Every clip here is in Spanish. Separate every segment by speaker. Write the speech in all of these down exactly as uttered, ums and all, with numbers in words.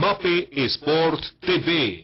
Speaker 1: Mape Sport T V.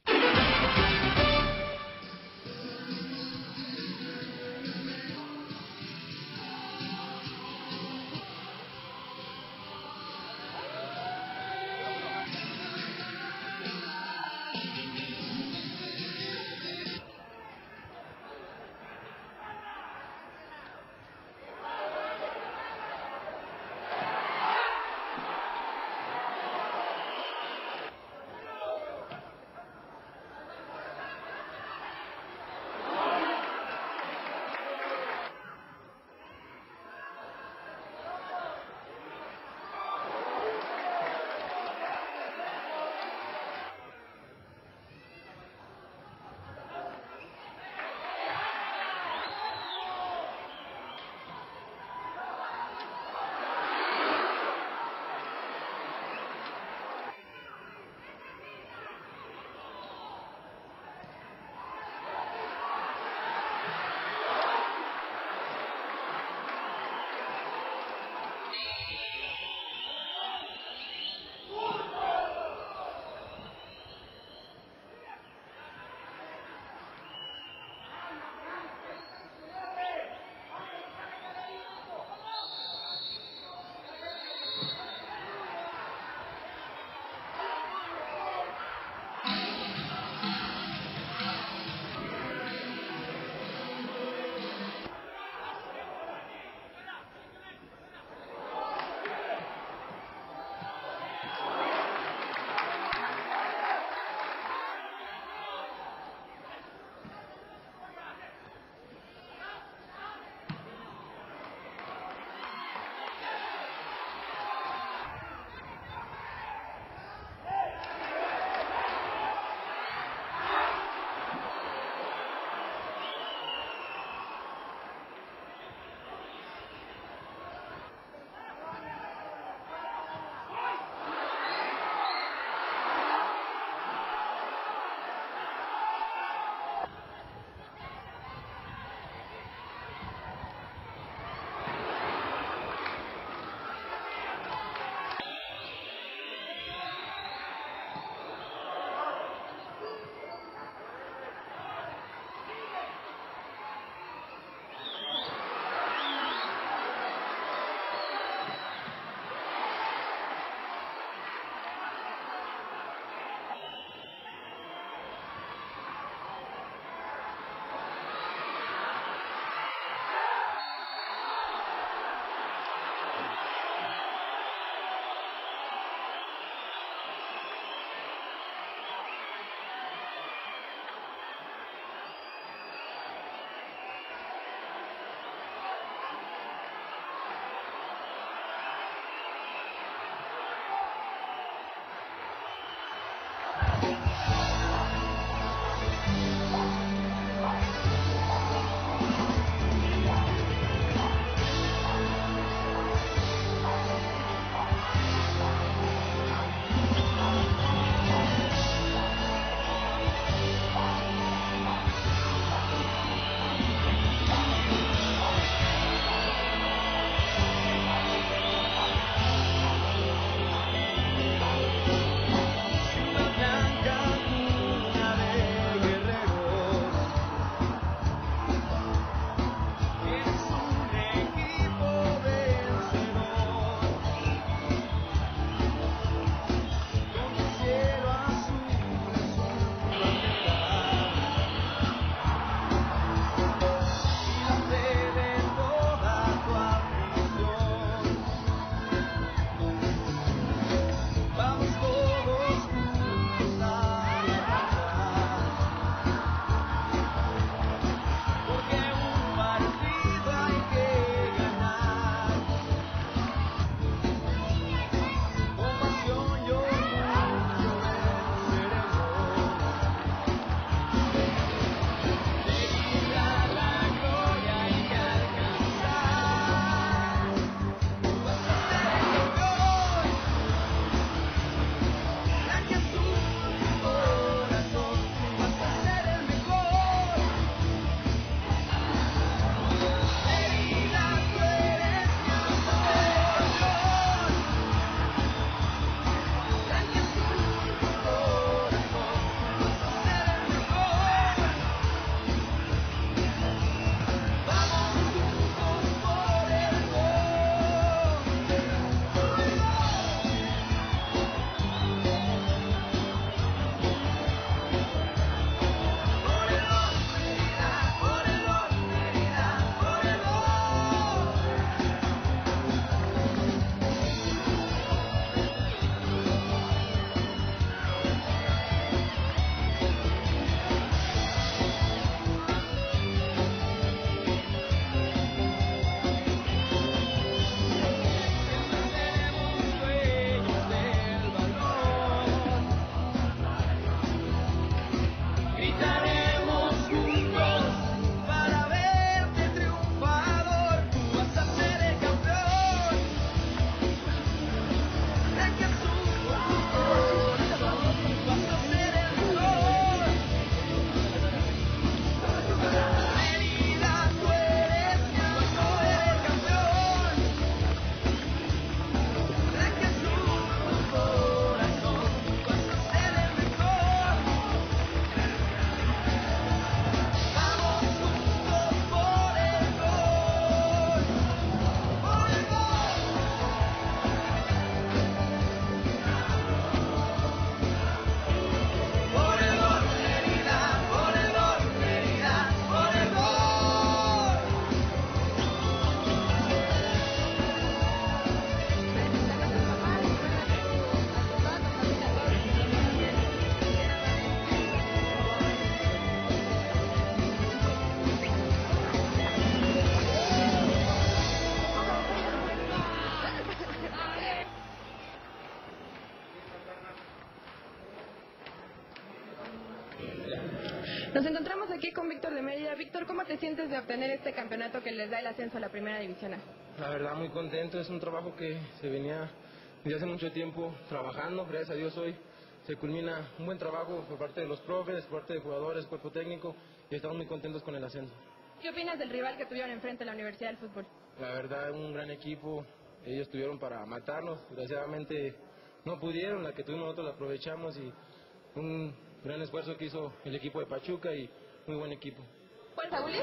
Speaker 2: Nos encontramos aquí con Víctor de Mérida. Víctor, ¿cómo te sientes de obtener este campeonato que les da el ascenso a la Primera División A?
Speaker 3: La verdad, muy contento. Es un trabajo que se venía desde hace mucho tiempo trabajando. Gracias a Dios hoy se culmina un buen trabajo por parte de los profes, por parte de jugadores, cuerpo técnico, y estamos muy contentos con el ascenso.
Speaker 2: ¿Qué opinas del rival que tuvieron enfrente de la Universidad del Fútbol?
Speaker 3: La verdad, un gran equipo. Ellos tuvieron para matarnos. Desgraciadamente no pudieron. La que tuvimos nosotros la aprovechamos, y un gran esfuerzo que hizo el equipo de Pachuca y muy buen equipo.
Speaker 2: ¿Fuerza, Uli?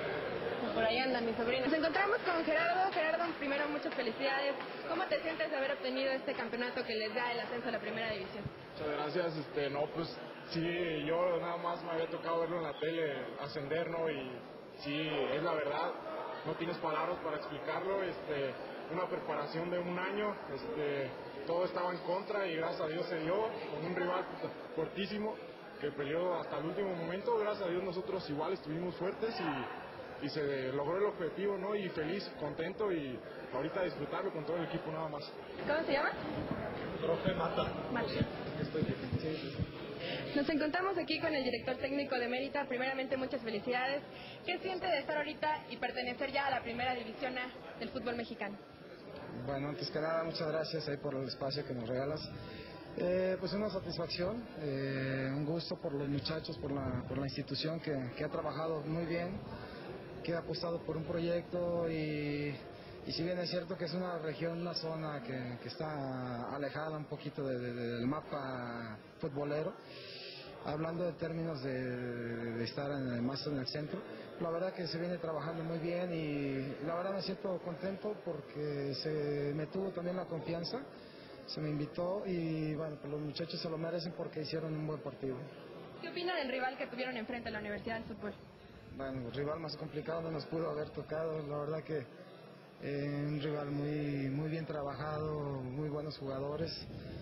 Speaker 2: Por ahí anda mi sobrino. Nos encontramos con Gerardo. Gerardo, primero, muchas felicidades. ¿Cómo te sientes de haber obtenido este campeonato que les da el ascenso a la Primera División?
Speaker 4: Muchas gracias. Este, no, pues sí, yo nada más me había tocado verlo en la tele ascender, ¿no? Y sí, es la verdad, no tienes palabras para explicarlo. Este, una preparación de un año, este, todo estaba en contra y gracias a Dios se dio con un rival fuertísimo que peleó hasta el último momento. Gracias a Dios nosotros igual estuvimos fuertes y, y se logró el objetivo, ¿no? Y feliz, contento, y ahorita disfrutarlo con todo el equipo nada más.
Speaker 2: ¿Cómo se llama?
Speaker 4: Profe Mata.
Speaker 2: Mata.
Speaker 4: Estoy bien. Sí, sí, sí.
Speaker 2: Nos encontramos aquí con el director técnico de Mérida. Primeramente, muchas felicidades. ¿Qué siente de estar ahorita y pertenecer ya a la Primera División A del fútbol mexicano?
Speaker 5: Bueno, antes que nada, muchas gracias ahí por el espacio que nos regalas. Eh, pues una satisfacción, eh, un gusto por los muchachos, por la, por la institución que, que ha trabajado muy bien, que ha apostado por un proyecto, y, y si bien es cierto que es una región, una zona que, que está alejada un poquito de, de, del mapa futbolero, hablando de términos de, de estar en, más en el centro, la verdad que se viene trabajando muy bien, y la verdad me siento contento porque se me tuvo también la confianza, se me invitó, y bueno, pues los muchachos se lo merecen porque hicieron un buen partido.
Speaker 2: ¿Qué opina del rival que tuvieron enfrente de la Universidad del Fútbol?
Speaker 5: Bueno, el rival más complicado no nos pudo haber tocado, la verdad que eh, un rival muy, muy bien trabajado, muy buenos jugadores,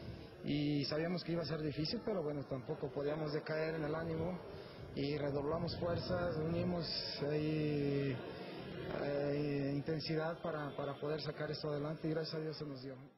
Speaker 5: y sabíamos que iba a ser difícil, pero bueno, tampoco podíamos decaer en el ánimo y redoblamos fuerzas, unimos ahí, eh, intensidad para, para poder sacar esto adelante, y gracias a Dios se nos dio.